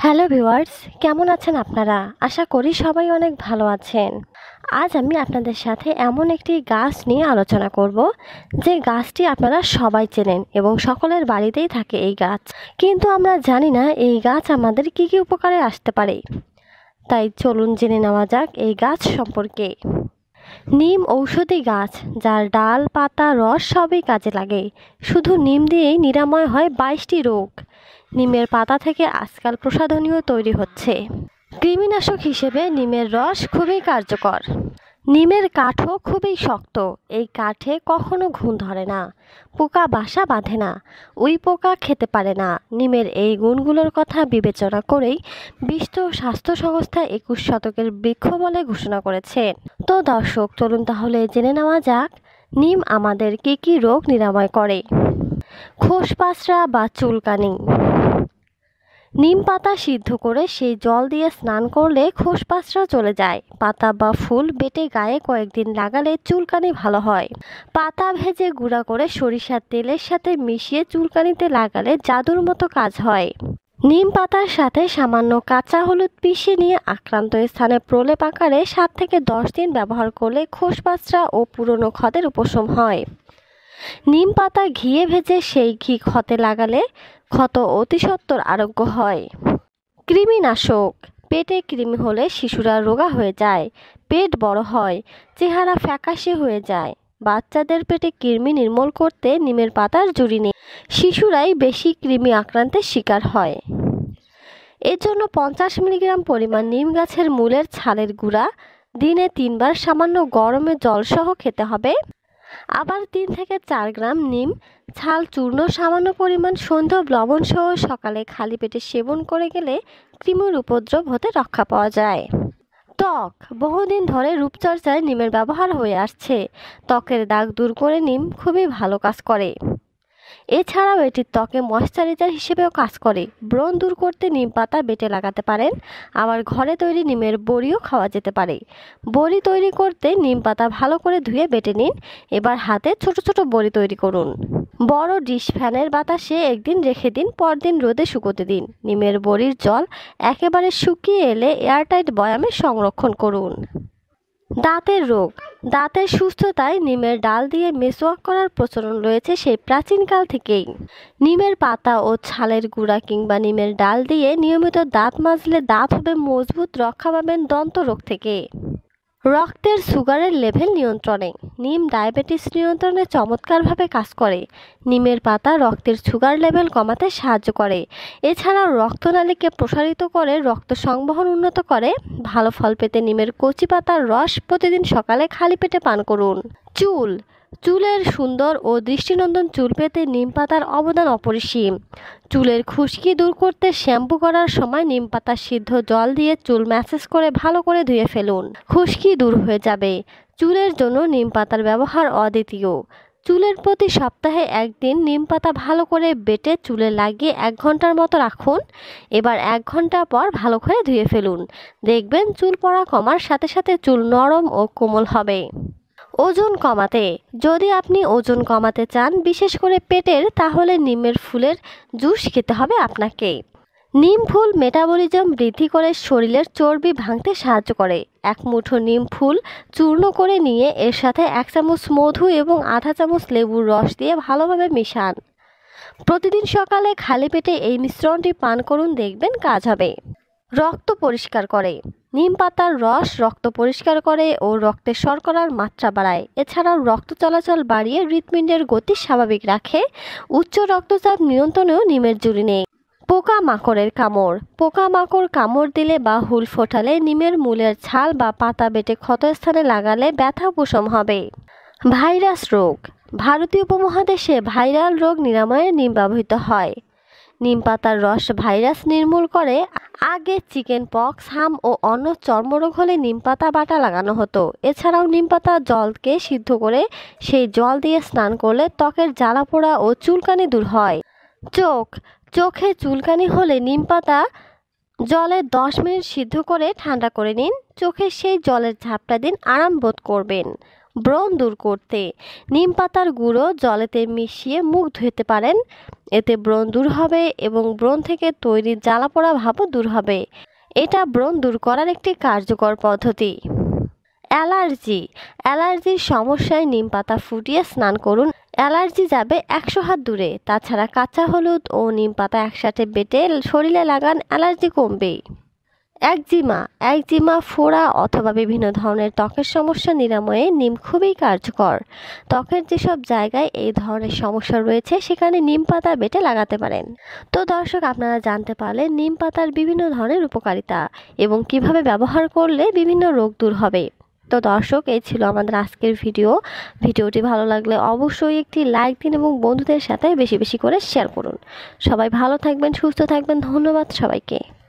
Hello viewers, কেমন আছেন আপনারা? আশা করি সবাই অনেক ভালো আছেন। আজ আমি আপনাদের সাথে এমন একটি গাছ নিয়ে আলোচনা করব, যে গাছটি আপনারা সবাই চেনেন এবং সকলের বাড়িতেই থাকে এই গাছ। কিন্তু আমরা জানি না এই গাছ আমাদের কী কী উপকারে আসতে পারে। তাই চলুন জেনে নেওয়া যাক এই গাছ সম্পর্কে। নিম ঔষধি গাছ, যার ডাল, পাতা, রস সবই কাজে লাগে। শুধু নিম দিয়েই নিরাময় হয় 22টি রোগ। নিমের পাতা থেকে আজকাল প্রসাধনীয় তৈরি হচ্ছে। কৃমিনাশক হিসেবে নিমের রস খুবই কার্যকর। নিমের কাঠও খুবই শক্ত, এই কাঠে কখনো ঘুণ ধরে না, পোকা বাসা বাঁধে না, উই পোকা খেতে পারে না। নিমের এই গুণগুলোর কথা বিবেচনা করেই বিশ্ব স্বাস্থ্য সংস্থা 21 শতকের বৃক্ষ বলে ঘোষণা করেছে। তো দর্শক, চলুন তাহলে জেনে নেওয়া যাক নিম আমাদের কী কী রোগ নিরাময় করে। খোসপাসরা বা চুলকানি। নিম পাতা সিদ্ধ করে সেই জল দিয়ে স্নান করলে খোসপাসরা চলে যায়। পাতা বা ফুল বেটে গায়ে কয়েকদিন লাগালে চুলকানি ভালো হয়। পাতা ভেজে গুঁড়া করে সরিষার তেলের সাথে মিশিয়ে চুলকানিতে লাগালে জাদুর মতো কাজ হয়। নিম পাতার সাথে সামান্য কাঁচা হলুদ পিষে নিয়ে আক্রান্ত স্থানে প্রলেপ আকারে 7 থেকে 10 দিন ব্যবহার করলে খোসপাসরা ও পুরনো ক্ষতের উপশম হয়। নিম পাতা ঘিয়ে ভেজে সেই ঘি ক্ষতে লাগালে ক্ষত অতি সত্বর আরোগ্য হয়। কৃমিনাশক। পেটে কৃমি হলে শিশুরা রোগা হয়ে যায়, পেট বড় হয়, চেহারা ফ্যাকাশে হয়ে যায়। বাচ্চাদের পেটে কৃমি নির্মূল করতে নিমের পাতার জুড়ি নেই। শিশুরাই বেশি কৃমি আক্রান্তের শিকার হয়। এর জন্য 50 মিলিগ্রাম পরিমাণ নিম গাছের মূলের ছালের গুঁড়া দিনে 3 বার সামান্য গরমে জলসহ খেতে হবে। আবার 3 থেকে 4 গ্রাম নিম ছাল চূর্ণ সামান্য পরিমাণ সন্ধ্যা লবণ সহ সকালে খালি পেটে সেবন করে গেলে কৃমির উপদ্রব হতে রক্ষা পাওয়া যায়। ত্বক। বহুদিন ধরে রূপচর্চায় নিমের ব্যবহার হয়ে আসছে। ত্বকের দাগ দূর করে নিম খুবই ভালো কাজ করে। এছাড়াও এটি ত্বকে ময়শ্চারাইজার হিসেবেও কাজ করে। ব্রণ দূর করতে নিম পাতা বেটে লাগাতে পারেন। আবার ঘরে তৈরি নিমের বড়িও খাওয়া যেতে পারে। বড়ি তৈরি করতে নিম পাতা ভালো করে ধুয়ে বেটে নিন। এবার হাতে ছোট ছোট বড়ি তৈরি করুন। বড় ডিশ ফ্যানের বাতাসে একদিন রেখে দিন, পরদিন রোদে শুকোতে দিন। নিমের বড়ির জল একেবারে শুকিয়ে এলে এয়ারটাইট বয়ামে সংরক্ষণ করুন। দাঁতের রোগ। দাঁতের সুস্থতায় নিমের ডাল দিয়ে মেসওয়াক করার প্রচলন রয়েছে সেই প্রাচীনকাল থেকেই। নিমের পাতা ও ছালের গুঁড়া কিংবা নিমের ডাল দিয়ে নিয়মিত দাঁত মাজলে দাঁত হবে মজবুত, রক্ষা পাবেন দন্ত রোগ থেকে। রক্তের সুগারের লেভেল নিয়ন্ত্রণে। নিম ডায়াবেটিস নিয়ন্ত্রণে চমৎকারভাবে কাজ করে। নিমের পাতা রক্তের সুগার লেভেল কমাতে সাহায্য করে। এছাড়াও রক্তনালীকে প্রসারিত করে রক্ত সংবহন উন্নত করে। ভালো ফল পেতে নিমের কচি পাতার রস প্রতিদিন সকালে খালি পেটে পান করুন। চুল। চুলের সুন্দর ও দৃষ্টিনন্দন চুল পেতে নিম পাতার অবদান অপরিসীম। চুলের খুশকি দূর করতে শ্যাম্পু করার সময় নিম পাতা সিদ্ধ জল দিয়ে চুল ম্যাসেজ করে ভালো করে ধুয়ে ফেলুন, খুশকি দূর হয়ে যাবে। চুলের জন্য নিম পাতার ব্যবহার অদ্বিতীয়। চুলের প্রতি সপ্তাহে একদিন নিম পাতা ভালো করে বেটে চুলে লাগিয়ে 1 ঘন্টার মতো রাখুন। এবার 1 ঘন্টা পর ভালো করে ধুয়ে ফেলুন। দেখবেন চুল পড়া কমার সাথে সাথে চুল নরম ও কোমল হবে। ওজন কমাতে। যদি আপনি ওজন কমাতে চান, বিশেষ করে পেটের, তাহলে নিমের ফুলের জুস খেতে হবে আপনাকে। নিম ফুল মেটাবলিজম বৃদ্ধি করে শরীরের চর্বি ভাঙতে সাহায্য করে। 1 মুঠো নিম ফুল চূর্ণ করে নিয়ে এর সাথে 1 চামচ মধু এবং আধা চামচ লেবুর রস দিয়ে ভালোভাবে মিশান। প্রতিদিন সকালে খালি পেটে এই মিশ্রণটি পান করুন, দেখবেন কাজ হবে। রক্ত পরিষ্কার করে। নিম পাতার রস রক্ত পরিষ্কার করে ও রক্তে শর্করার মাত্রা বাড়ায়। এছাড়াও রক্ত চলাচল বাড়িয়ে হৃৎপিণ্ডের গতি স্বাভাবিক রাখে। উচ্চ রক্তচাপ নিয়ন্ত্রণেও নিমের জুড়ি নেই। পোকা মাকড়ের কামড়। পোকা মাকড় কামড় দিলে বা হুল ফোটালে নিমের মূলের ছাল বা পাতা বেটে ক্ষতস্থানে লাগালে ব্যথা উপশম হবে। ভাইরাস রোগ। ভারতীয় উপমহাদেশে ভাইরাল রোগ নিরাময়ে নিম ব্যবহৃত হয়। নিম পাতার রস ভাইরাস নির্মূল করে। আগে চিকেন পক্স, হাম ও অন্য চর্মরোগ হলে নিম পাতা বাটা লাগানো হতো। এছাড়াও নিম পাতা জলকে সিদ্ধ করে সেই জল দিয়ে স্নান করলে ত্বকের জ্বালা পোড়া ও চুলকানি দূর হয়। চোখ। চোখে চুলকানি হলে নিম পাতা জলে 10 মিনিট সিদ্ধ করে ঠান্ডা করে নিন। চোখে সেই জলের ঝাপটা দিন, আরাম বোধ করবেন। ব্রণ দূর করতে নিম পাতার গুঁড়ো জলেতে মিশিয়ে মুখ ধুতে পারেন। এতে ব্রণ দূর হবে এবং ব্রণ থেকে তৈরি জ্বালা পোড়া ভাবও দূর হবে। এটা ব্রণ দূর করার একটি কার্যকর পদ্ধতি। অ্যালার্জির সমস্যায় নিম পাতা ফুটিয়ে স্নান করুন। অ্যালার্জি যাবে 100 হাত দূরে। তাছাড়া কাঁচা হলুদ ও নিম পাতা একসাথে বেটে শরীরে লাগান, অ্যালার্জি কমবে। একজিমা, ফোড়া অথবা বিভিন্ন ধরনের ত্বকের সমস্যা নিরাময়ে নিম খুবই কার্যকর। ত্বকের যেসব জায়গায় এই ধরনের সমস্যা রয়েছে সেখানে নিম পাতা বেটে লাগাতে পারেন। তো দর্শক, আপনারা জানতে পারলেন নিম পাতার বিভিন্ন ধরনের উপকারিতা এবং কিভাবে ব্যবহার করলে বিভিন্ন রোগ দূর হবে। তো দর্শক, এই ছিল আমাদের আজকের ভিডিওটি ভালো লাগলে অবশ্যই একটি লাইক দিন এবং বন্ধুদের সাথে বেশি বেশি করে শেয়ার করুন। সবাই ভালো থাকবেন, সুস্থ থাকবেন। ধন্যবাদ সবাইকে।